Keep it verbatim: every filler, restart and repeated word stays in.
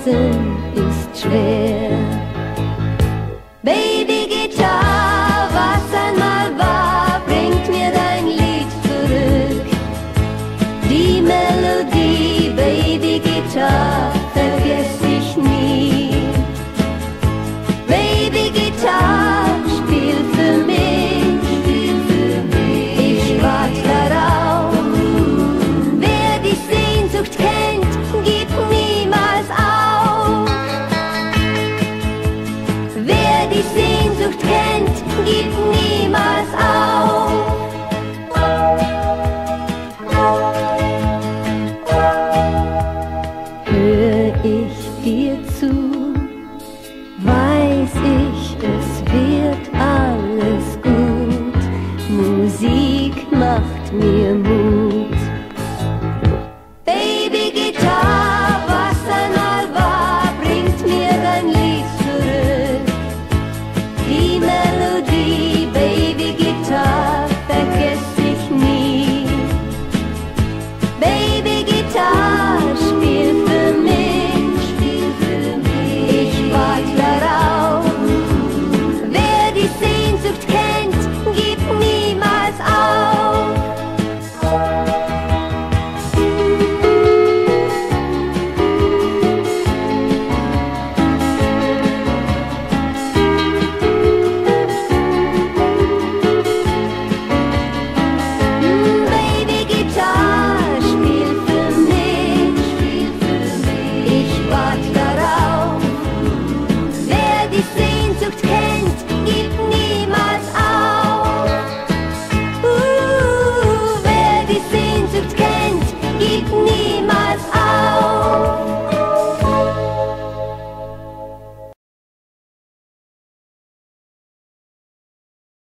Loslassen ist schwer. Baby Gitarre, was einmal war, bringt mir dein Lied zurück. Die Melodie, Baby Gitarre, vergess ich nie. Baby Gitarre, spiel für mich, spiel für mich. Ich wart darauf. Wer die Sehnsucht kennt, gibt niemals auf. Wer die Sehnsucht kennt, gibt niemals auf. Hör ich dir zu, weiß ich, es wird alles gut. Musik macht mir Mut. Baby Gitarre.